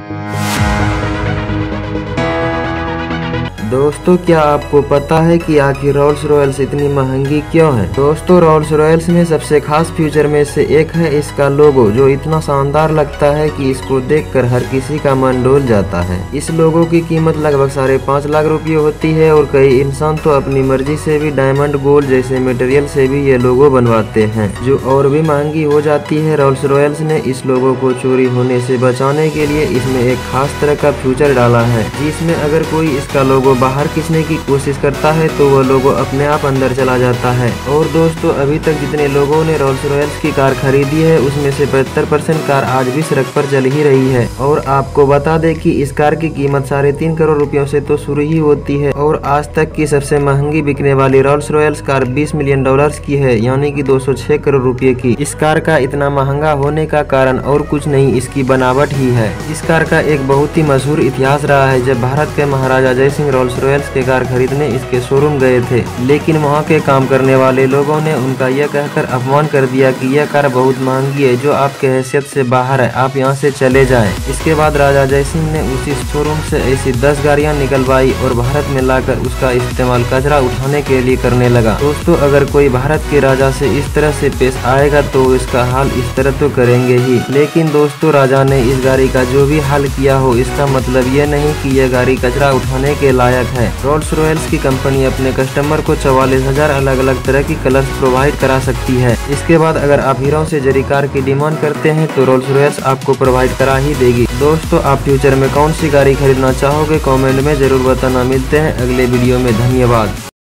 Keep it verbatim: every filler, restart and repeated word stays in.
दोस्तों, क्या आपको पता है कि आखिर रोल्स रॉयल्स इतनी महंगी क्यों है? दोस्तों, रोल्स रॉयल्स में सबसे खास फीचर में से एक है इसका लोगो, जो इतना शानदार लगता है कि इसको देखकर हर किसी का मन डोल जाता है। इस लोगो की कीमत लगभग साढ़े पाँच लाख रुपए होती है और कई इंसान तो अपनी मर्जी से भी डायमंड, गोल्ड जैसे मटेरियल से भी ये लोगो बनवाते हैं, जो और भी महंगी हो जाती है। रोल्स रॉयल्स ने इस लोगो को चोरी होने से बचाने के लिए इसमें एक खास तरह का फीचर डाला है, जिसमें अगर कोई इसका लोगो बाहर खींचने की कोशिश करता है तो वो लोगो अपने आप अंदर चला जाता है। और दोस्तों, अभी तक जितने लोगों ने रोल्स रॉयल्स की कार खरीदी है उसमें से पचहत्तर परसेंट कार आज भी सड़क पर चल ही रही है। और आपको बता दें कि इस कार की कीमत साढ़े तीन करोड़ रुपयों से तो शुरू ही होती है और आज तक की सबसे महंगी बिकने वाली रोल्स रॉयल्स कार बीस मिलियन डॉलर्स की है, यानी कि दो सौ छह करोड़ रुपए की। इस कार का इतना महंगा होने का कारण और कुछ नहीं, इसकी बनावट ही है। इस कार का एक बहुत ही मशहूर इतिहास रहा है। जब भारत के महाराजा जय सिंह रोल्स रॉयल्स के कार खरीदने इसके शोरूम गए थे, लेकिन वहां के काम करने वाले लोगों ने उनका यह कहकर अपमान कर दिया कि यह कार बहुत महंगी है, जो आपके हैसियत से बाहर है, आप यहां से चले जाएं। इसके बाद राजा जय सिंह ने उसी शोरूम से ऐसी दस गाड़ियां निकलवाई और भारत में लाकर उसका इस्तेमाल कचरा उठाने के लिए करने लगा। दोस्तों, अगर कोई भारत के राजा से इस तरह से पेश आएगा तो इसका हाल इस तरह तो करेंगे ही। लेकिन दोस्तों, राजा ने इस गाड़ी का जो भी हाल किया हो, इसका मतलब ये नहीं कि यह गाड़ी कचरा उठाने के लायक है। रोल्स रॉयल्स की कंपनी अपने कस्टमर को चौवालीस हजार अलग अलग तरह की कलर्स प्रोवाइड करा सकती है। इसके बाद अगर आप हीरो से जरी कार की डिमांड करते हैं तो रोल्स रॉयल्स आपको प्रोवाइड करा ही देगी। दोस्तों, आप फ्यूचर में कौन सी गाड़ी खरीदना चाहोगे कमेंट में जरूर बताना। मिलते हैं अगले वीडियो में। धन्यवाद।